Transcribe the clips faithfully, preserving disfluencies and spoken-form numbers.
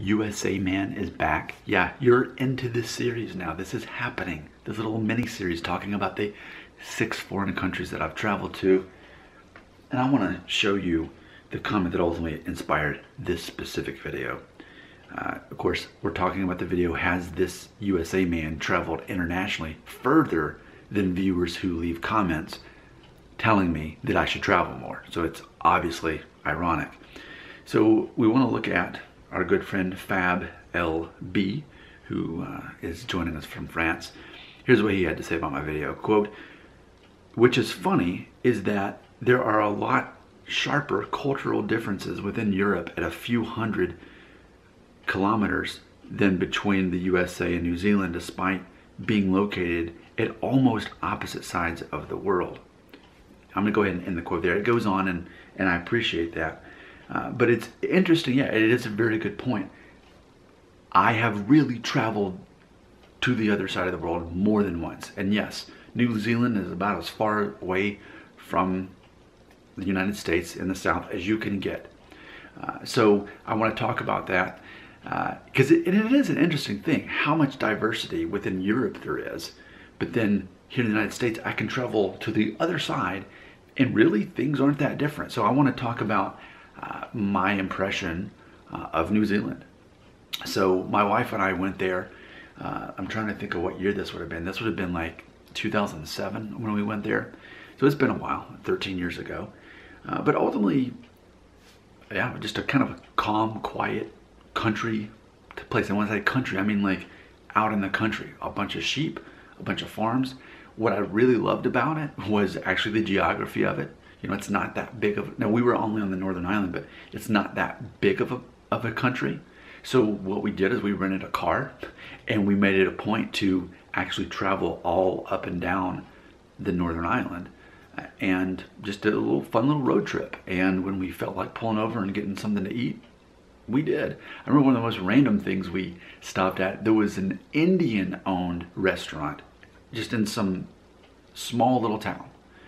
U S A Man is back. Yeah, you're into this series now. This is happening. This little mini series talking about the six foreign countries that I've traveled to. And I want to show you the comment that ultimately inspired this specific video. Uh, of course, we're talking about the video, has this U S A man traveled internationally further than viewers who leave comments telling me that I should travel more? So it's obviously ironic. So we want to look at our good friend Fab L B, who uh, is joining us from France. Here's what he had to say about my video. Quote, "Which is funny is that there are a lot sharper cultural differences within Europe at a few hundred kilometers than between the U S A and New Zealand, despite being located at almost opposite sides of the world." I'm gonna go ahead and end the quote there. It goes on, and, and I appreciate that. Uh, but it's interesting, yeah, it is a very good point. I have really traveled to the other side of the world more than once. And yes, New Zealand is about as far away from the United States in the South as you can get. Uh, so I want to talk about that because uh, it, it is an interesting thing, how much diversity within Europe there is. But then here in the United States, I can travel to the other side and really things aren't that different. So I want to talk about uh, my impression uh, of New Zealand. So my wife and I went there. Uh, I'm trying to think of what year this would have been. This would have been like two thousand seven when we went there. So it's been a while, thirteen years ago. Uh, but ultimately, yeah, just a kind of a calm, quiet country place. And when I say country, I mean like out in the country, a bunch of sheep, a bunch of farms. What I really loved about it was actually the geography of it. You know, it's not that big of, now we were only on the Northern Island, but it's not that big of a, of a country. So what we did is we rented a car and we made it a point to actually travel all up and down the Northern Island and just did a little fun little road trip. And when we felt like pulling over and getting something to eat, we did. I remember one of the most random things we stopped at. There was an Indian owned restaurant just in some small little town.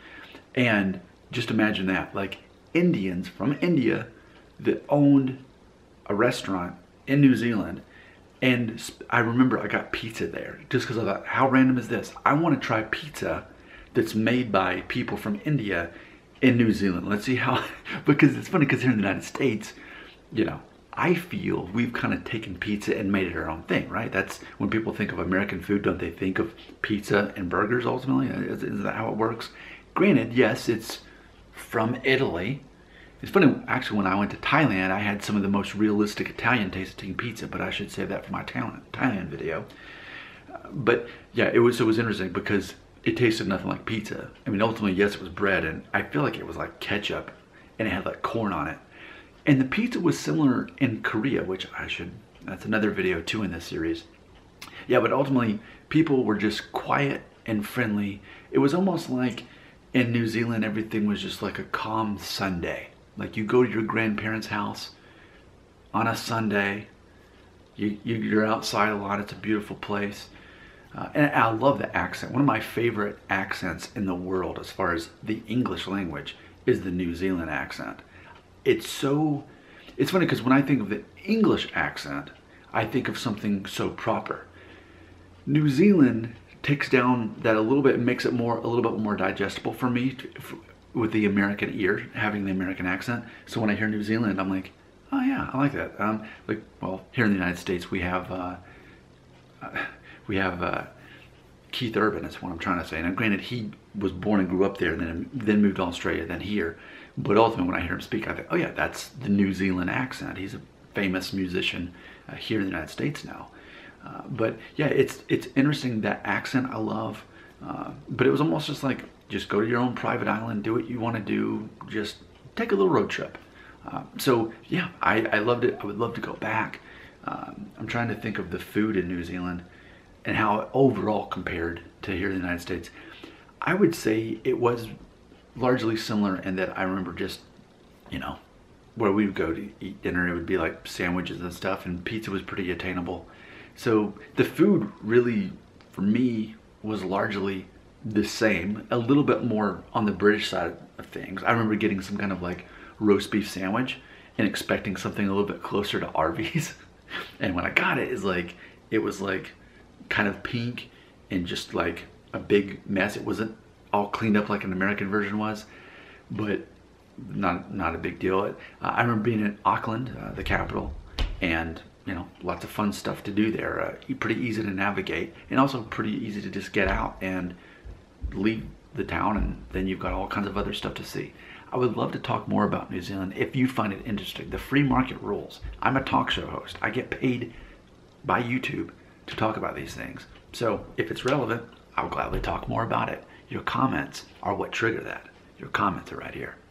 And just imagine that, like Indians from India that owned a restaurant in New Zealand. And I remember I got pizza there just because I thought, how random is this? I want to try pizza that's made by people from India in New Zealand. Let's see how, because it's funny because here in the United States, you know, I feel we've kind of taken pizza and made it our own thing, right? That's when people think of American food, don't they think of pizza and burgers ultimately? Is, is that how it works? Granted, yes, it's from Italy. It's funny, actually, when I went to Thailand, I had some of the most realistic Italian tasting pizza, but I should save that for my Thailand video. But yeah, it was, it was interesting because it tasted nothing like pizza. I mean, ultimately, yes, it was bread, and I feel like it was like ketchup, and it had like corn on it. And the pizza was similar in Korea, which I should, that's another video too in this series. Yeah, but ultimately, people were just quiet and friendly. It was almost like in New Zealand, everything was just like a calm Sunday. Like you go to your grandparents' house on a Sunday, you, you, you're outside a lot, it's a beautiful place. Uh, and I love the accent. One of my favorite accents in the world as far as the English language is the New Zealand accent. It's so, it's funny because when I think of the English accent, I think of something so proper. New Zealand takes down that a little bit and makes it more, a little bit more digestible for me to, for, with the American ear, having the American accent. So when I hear New Zealand, I'm like, oh yeah, I like that. Um, like, well, here in the United States, we have, uh, uh, we have uh, Keith Urban, is what I'm trying to say. And granted, he was born and grew up there, and then, then moved to Australia, then here. But ultimately, when I hear him speak, I think, oh yeah, that's the New Zealand accent. He's a famous musician uh, here in the United States now. Uh, but yeah, it's it's interesting, that accent I love. Uh, but it was almost just like, just go to your own private island, do what you want to do, just take a little road trip. Uh, so yeah, I, I loved it. I would love to go back. Um, I'm trying to think of the food in New Zealand and how it overall compared to here in the United States. I would say it was largely similar in that I remember just, you know, where we would go to eat dinner, it would be like sandwiches and stuff, and pizza was pretty attainable. So the food really, for me, was largely the same, a little bit more on the British side of things. I remember getting some kind of like roast beef sandwich and expecting something a little bit closer to Arby's. And when I got it, is like it was like kind of pink and just like a big mess. It wasn't all cleaned up like an American version was, but not not a big deal. Uh, I remember being in Auckland, uh, the capital, and you know, lots of fun stuff to do there. Uh, pretty easy to navigate, and also pretty easy to just get out and leave the town, and then you've got all kinds of other stuff to see. I would love to talk more about New Zealand if you find it interesting. The free market rules. I'm a talk show host. I get paid by YouTube to talk about these things. So if it's relevant, I'll gladly talk more about it. Your comments are what trigger that. Your comments are right here.